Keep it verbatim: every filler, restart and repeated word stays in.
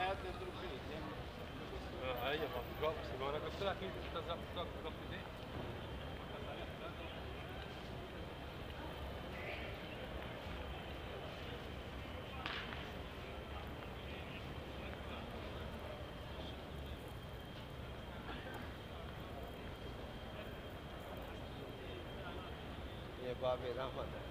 تضرب فيه يعني. آه، هي ما بتوقفش، ما انا قلت لك اكيد انت ظبطك ظبط دي. ये बाबे रहमत है।